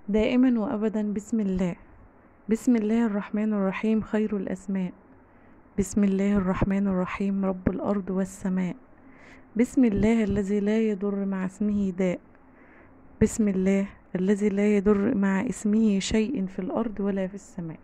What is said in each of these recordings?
دائما وأبدا بسم الله. بسم الله الرحمن الرحيم خير الأسماء. بسم الله الرحمن الرحيم رب الأرض والسماء. بسم الله الذي لا يضر مع اسمه داء. بسم الله الذي لا يضر مع اسمه شيء في الأرض ولا في السماء.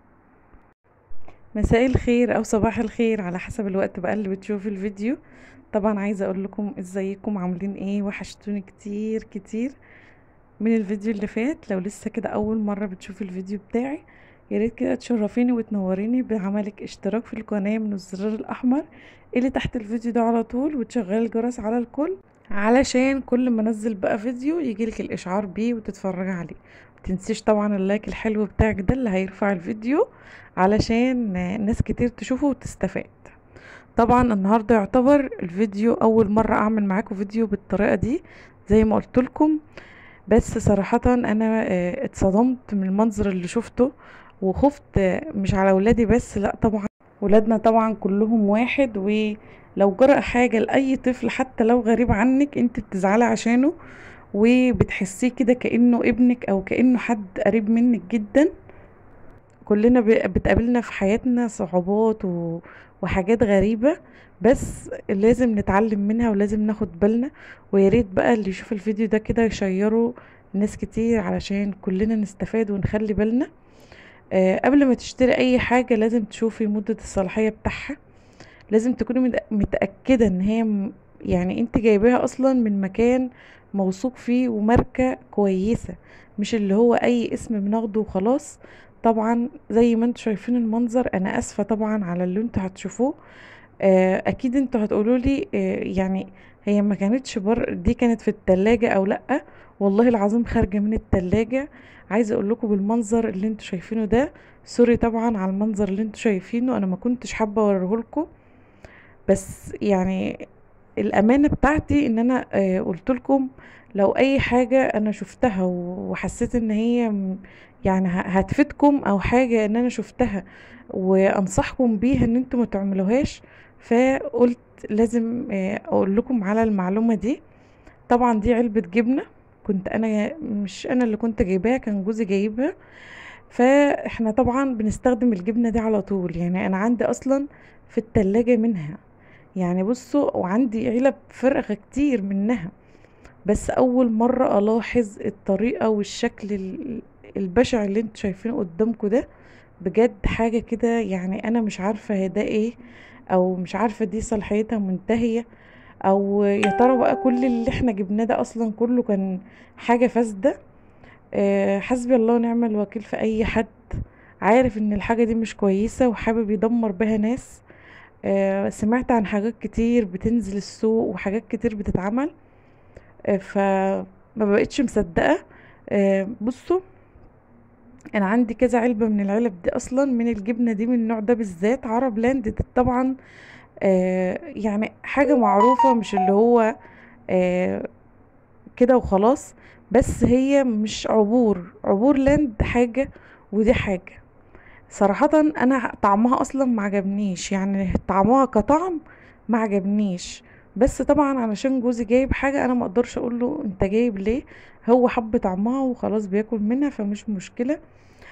مساء الخير أو صباح الخير على حسب الوقت بقى اللي بتشوف الفيديو. طبعا عايزة أقول لكم ازيكم عاملين ايه، وحشتوني كتير كتير من الفيديو اللي فات. لو لسه كده اول مرة بتشوف الفيديو بتاعي، ياريت كده تشرفيني وتنوريني بعملك اشتراك في القناة من الزرار الاحمر اللي تحت الفيديو ده على طول، وتشغلي الجرس على الكل علشان كل ما انزل بقى فيديو يجيلك الاشعار بيه وتتفرجي عليه. متنسيش طبعا اللايك الحلو بتاعك ده اللي هيرفع الفيديو علشان ناس كتير تشوفه وتستفاد. طبعا النهارده يعتبر الفيديو اول مرة اعمل معاكم فيديو بالطريقة دي زي ما قلت لكم، بس صراحة انا اتصدمت من المنظر اللي شفته وخفت، مش على ولادي بس، لا طبعا ولادنا طبعا كلهم واحد، ولو جرى حاجة لأي طفل حتى لو غريب عنك انت بتزعلي عشانه وبتحسيه كده كأنه ابنك او كأنه حد قريب منك جدا. كلنا بتقابلنا في حياتنا صعوبات وحاجات غريبة، بس لازم نتعلم منها ولازم ناخد بالنا. وياريت بقى اللي يشوف الفيديو ده كده يشيره ناس كتير علشان كلنا نستفاد ونخلي بالنا. قبل ما تشتري اي حاجة لازم تشوفي مدة الصلاحية بتاعها، لازم تكوني متأكدة ان هي يعني انت جايباها اصلا من مكان موثوق فيه وماركة كويسة، مش اللي هو اي اسم بناخده وخلاص. طبعا زي ما انتوا شايفين المنظر، انا اسفة طبعا على اللي انتوا هتشوفوه. اكيد انتوا هتقولوا لي يعني هي ما كانتش دي كانت في التلاجة او لأ. والله العظيم خارجة من التلاجة. عايزة اقول لكم بالمنظر اللي انتوا شايفينه ده. سوري طبعا على المنظر اللي انتوا شايفينه، انا ما كنتش حابة اوريهولكم، بس يعني الامانه بتاعتي ان انا قلت لكم لو اي حاجه انا شفتها وحسيت ان هي يعني هتفيدكم او حاجه ان انا شفتها وانصحكم بيها ان انتم ما تعملوهاش، فقلت لازم اقول لكم على المعلومه دي. طبعا دي علبه جبنه، كنت انا مش انا اللي كنت جايباها، كان جوزي جايبها. فاحنا طبعا بنستخدم الجبنه دي على طول، يعني انا عندي اصلا في التلاجة منها، يعني بصوا، وعندي علب فرخة كتير منها. بس اول مرة الاحظ الطريقة والشكل البشع اللي انتوا شايفينه قدامكم ده. بجد حاجة كده، يعني انا مش عارفة هي ده ايه، او مش عارفة دي صلاحيتها منتهية، او يا ترى بقى كل اللي احنا جبناه ده اصلا كله كان حاجة فاسدة. حسبي الله ونعم الوكيل في اي حد عارف ان الحاجة دي مش كويسة وحابب يدمر بها ناس. سمعت عن حاجات كتير بتنزل السوق وحاجات كتير بتتعمل، فما بقتش مصدقة. بصوا، انا عندي كذا علبة من العلب دي اصلا من الجبنة دي من النوع ده بالذات، عرب لاند دي طبعا يعني حاجة معروفة، مش اللي هو آه، كده وخلاص. بس هي مش عبور لاند حاجة ودي حاجة. صراحة انا طعمها اصلا ما عجبنيش، يعني طعمها كطعم ما عجبنيش. بس طبعا علشان جوزي جايب حاجة انا ما اقدرش اقول له انت جايب ليه، هو حب طعمها وخلاص بياكل منها فمش مشكلة.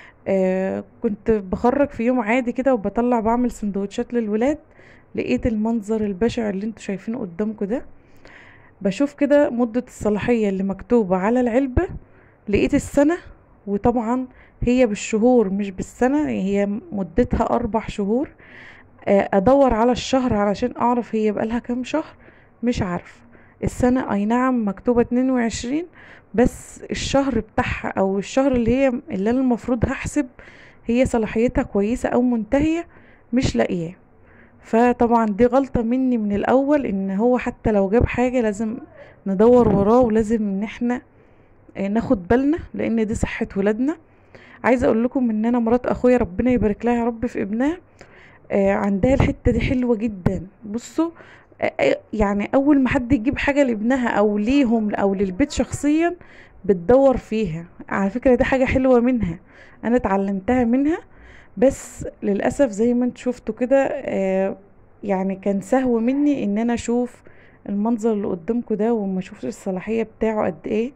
كنت بخرج في يوم عادي كده وبطلع بعمل سندوتشات للولاد، لقيت المنظر البشع اللي انتوا شايفينه قدامكم ده. بشوف كده مدة الصلاحية اللي مكتوبة على العلبة، لقيت السنة. وطبعا هي بالشهور مش بالسنة، هي مدتها 4 شهور. ادور على الشهر علشان اعرف هي بقالها كام شهر، مش عارفة. السنة اي نعم مكتوبة 22، بس الشهر بتاعها او الشهر اللي انا المفروض هحسب هي صلاحيتها كويسة او منتهية، مش لاقياه. فطبعا دي غلطة مني من الاول، ان هو حتى لو جاب حاجة لازم ندور وراه، ولازم ان احنا ناخد بالنا لان دي صحة ولادنا. عايزة اقول لكم ان انا مرات اخويا ربنا يبارك لها يا رب في ابنها، عندها الحتة دي حلوة جدا. بصوا، يعني اول ما حد يجيب حاجة لابنها او ليهم او للبيت شخصيا بتدور فيها. على فكرة دي حاجة حلوة منها، انا اتعلمتها منها. بس للأسف زي ما انت شفتوا كده، يعني كان سهو مني ان انا اشوف المنظر اللي قدامكم ده وما اشوفش الصلاحية بتاعه قد ايه.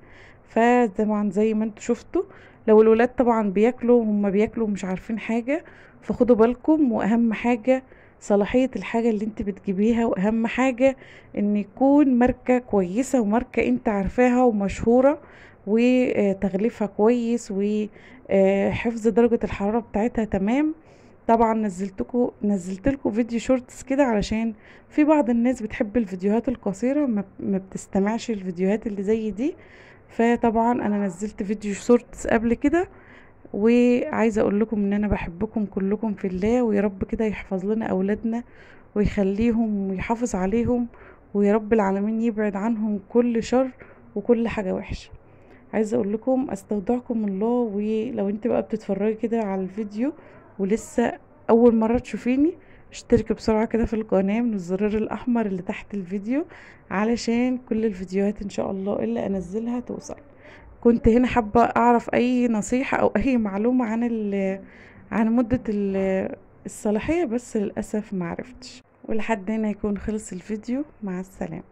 فطبعا زي ما انتوا شفتوا، لو الولاد طبعا بياكلوا، هم بياكلوا مش عارفين حاجة، فخدوا بالكم. واهم حاجة صلاحية الحاجة اللي انت بتجيبيها، واهم حاجة ان يكون ماركة كويسة، وماركة انت عارفاها ومشهورة، وتغليفها كويس، وحفظ درجة الحرارة بتاعتها تمام. طبعا نزلت لكم فيديو شورتس كده، علشان في بعض الناس بتحب الفيديوهات القصيرة، ما بتستمعش الفيديوهات اللي زي دي. فطبعا انا نزلت فيديو شورتس قبل كده، وعايزه اقول لكم ان انا بحبكم كلكم في الله، ويا رب كده يحفظ لنا اولادنا ويخليهم ويحافظ عليهم، ويا رب العالمين يبعد عنهم كل شر وكل حاجه وحشه. عايزه اقول لكم استودعكم الله. ولو انت بقى بتتفرجي كده على الفيديو ولسه اول مره تشوفيني، اشتركي بسرعه كده في القناه من الزرار الاحمر اللي تحت الفيديو، علشان كل الفيديوهات ان شاء الله اللي انزلها توصل. كنت هنا حابه اعرف اي نصيحه او اي معلومه عن مده الصلاحيه، بس للاسف معرفتش. ولحد هنا يكون خلص الفيديو. مع السلامه.